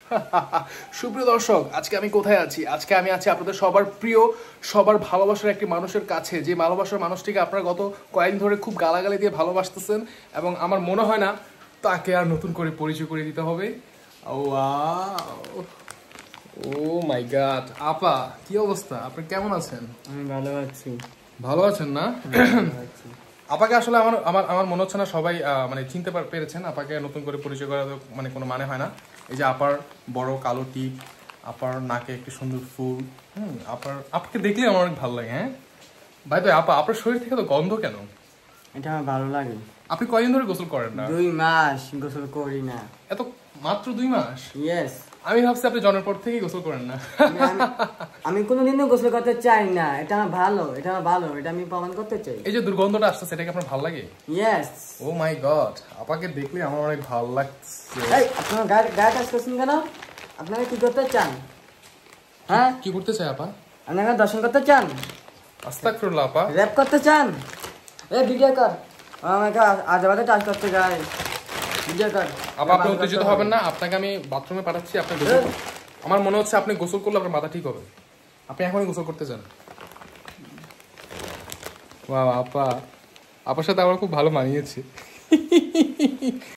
সুপ্রিয় দর্শক, আজকে আমি কোথায় আছি? আজকে আমি আছি আপনাদের সবার প্রিয়, সবার ভালোবাসার একটি মানুষের কাছে, যে ভালোবাসার মানুষটিকে আপনারা গত কয়েকদিন ধরে খুব গালাগালি দিয়ে ভালোবাসতেছেন, এবং আমার মনে হয় না তাকে আর নতুন করে পরিচয় করে দিতে হবে। ও মাই গড, আপা কি অবস্থা? আপনি কেমন আছেন? আমি ভালো আছি। ভালো আছেন না? আপাকে আসলে আমার আমার আমার মনে হচ্ছে না সবাই মানে চিনতে পেরেছেন। আপাকে নতুন করে পরিচয় করা মানে কোনো মানে হয় না। এই যে আপার বড় কালো টিপ, আপার নাকে একটি সুন্দর ফুল, আপাকে দেখলে আমার অনেক ভালো লাগে। হ্যাঁ ভাই, তো আপা আপনার শরীর থেকে তো গন্ধ কেন? এটা আমার ভালো লাগে। আপনি কয়দিন ধরে গোসল করেন না? 2 মাস গোসল করি না। এত মাত্র 2 মাস? ইয়েস। আমি ভাবছি আপনি জন্মের পর থেকেই গোসল করেন না। আমি কোনোদিনও গোসল করতে চাই না। এটা আমার ভালো, এটা আমি প্রমাণ করতে চাই। এই যে দুর্গন্ধটা আসছে, এটা কি আপনার ভালো লাগে? ইয়েস। ও মাই গড, আপাকে দেখলে আমার অনেক ভালো লাগছে। এই আপনারা গায়ে কাজ করছেন কেন? আপনারা কি করতে চান? হ্যাঁ, কি করতে চাই আপা? আপনারা দর্শন করতে চান? আস্তাগফিরুল্লাহ আপা। র‍্যাপ করতে চান? এই ভিডিও কর। আমাকে আজেবাজে টাচ করতে গায়। ভিডিও কর। আপা আপনি উত্তেজিত হবেন না, আপনাকে আমি বাথরুমে পাঠাচ্ছি, আপনি গোসল করুন। আমার মনে হচ্ছে আপনি গোসল করলে আপনার মাথা ঠিক হবে। আপনি এখনই গোসল করতে চান? ওয়াও আপা, আপার সাথে আমার খুব ভালো মানিয়েছে।